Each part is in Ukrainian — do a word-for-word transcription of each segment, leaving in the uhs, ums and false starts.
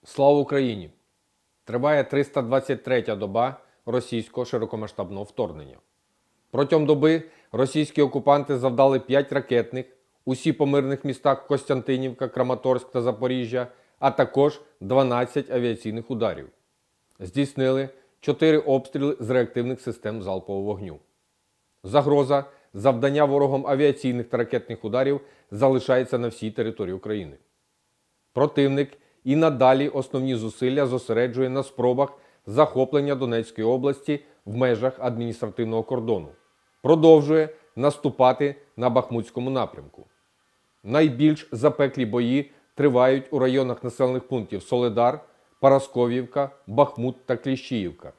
Слава Україні! Триває триста двадцять третя доба російського широкомасштабного вторгнення. Протягом доби російські окупанти завдали п'ять ракетних, усі по мирних містах Костянтинівка, Краматорськ та Запоріжжя, а також дванадцять авіаційних ударів. Здійснили чотири обстріли з реактивних систем залпового вогню. Загроза завдання ворогом авіаційних та ракетних ударів залишається на всій території України. Противник і надалі основні зусилля зосереджує на спробах захоплення Донецької області в межах адміністративного кордону. Продовжує наступати на Бахмутському напрямку. Найбільш запеклі бої тривають у районах населених пунктів Солидар, Парасков'ївка, Бахмут та Кліщіївка.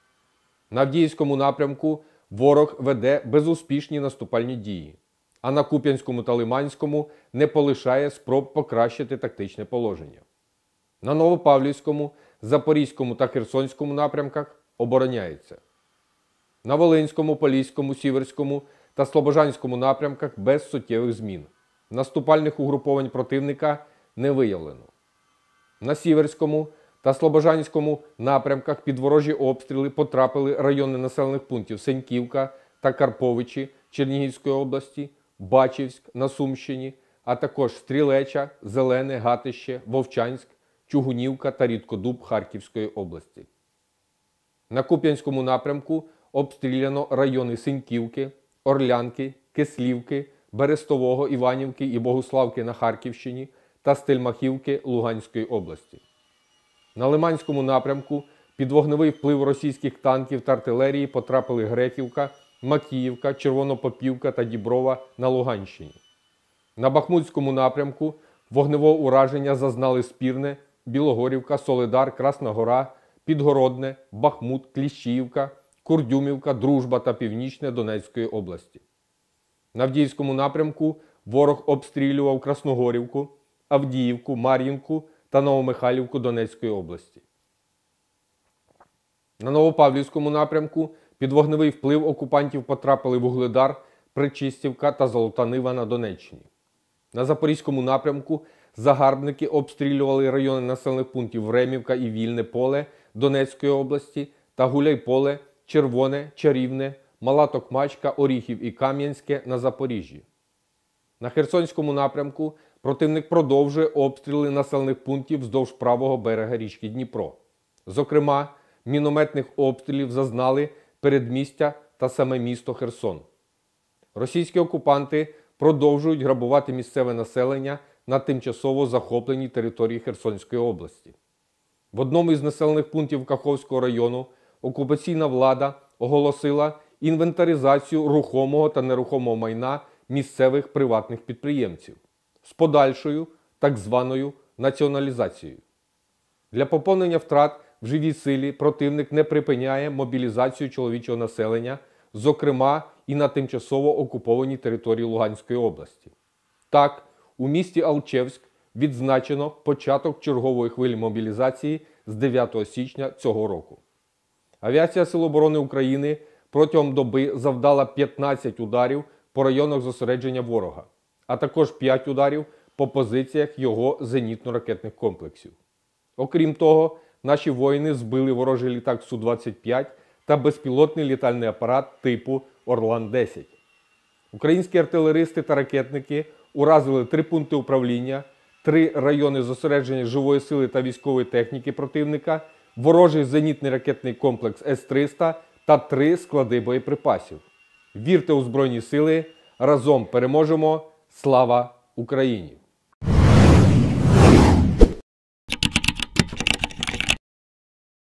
На Авдіївському напрямку ворог веде безуспішні наступальні дії, а на Куп'янському та Лиманському не полишає спроб покращити тактичне положення. На Новопавлівському, Запорізькому та Херсонському напрямках обороняється. На Волинському, Поліському, Сіверському та Слобожанському напрямках без суттєвих змін. Наступальних угруповань противника не виявлено. На Сіверському та Слобожанському напрямках під ворожі обстріли потрапили райони населених пунктів Сеньківка та Карповичі Чернігівської області, Бачівськ на Сумщині, а також Стрілеча, Зелене, Гатище, Вовчанськ, Чугунівка та Рідкодуб Харківської області. На Куп'янському напрямку обстріляно райони Синьківки, Орлянки, Кислівки, Берестового, Іванівки і Богуславки на Харківщині та Стельмахівки Луганської області. На Лиманському напрямку під вогневий вплив російських танків та артилерії потрапили Грехівка, Макіївка, Червонопопівка та Діброва на Луганщині. На Бахмутському напрямку вогневого ураження зазнали Спірне, Білогорівка, Солидар, Красна Гора, Підгородне, Бахмут, Кліщіївка, Курдюмівка, Дружба та Північне Донецької області. На Авдіївському напрямку ворог обстрілював Красногорівку, Авдіївку, Мар'їнку та Новомихайлівку Донецької області. На Новопавлівському напрямку під вогневий вплив окупантів потрапили Вугледар, Причистівка та Золота Нива на Донеччині. На Запорізькому напрямку загарбники обстрілювали райони населених пунктів Времівка і Вільне Поле Донецької області та Гуляйполе, Червоне, Чарівне, Мала Токмачка, Оріхів і Кам'янське на Запоріжжі. На Херсонському напрямку противник продовжує обстріли населених пунктів вздовж правого берега річки Дніпро. Зокрема, мінометних обстрілів зазнали передмістя та саме місто Херсон. Російські окупанти продовжують грабувати місцеве населення на тимчасово захопленій території Херсонської області. В одному із населених пунктів Каховського району окупаційна влада оголосила інвентаризацію рухомого та нерухомого майна місцевих приватних підприємців з подальшою так званою націоналізацією. Для поповнення втрат в живій силі противник не припиняє мобілізацію чоловічого населення, зокрема і на тимчасово окупованій території Луганської області. Так, у місті Алчевськ відзначено початок чергової хвилі мобілізації з дев'ятого січня цього року. Авіація Сил оборони України протягом доби завдала п'ятнадцять ударів по районах зосередження ворога, а також п'ять ударів по позиціях його зенітно-ракетних комплексів. Окрім того, наші воїни збили ворожий літак Су двадцять п'ять та безпілотний літальний апарат типу Орлан десять. Українські артилеристи та ракетники уразили три пункти управління, три райони зосередження живої сили та військової техніки противника, ворожий зенітний ракетний комплекс С триста та три склади боєприпасів. Вірте у Збройні Сили, разом переможемо! Слава Україні!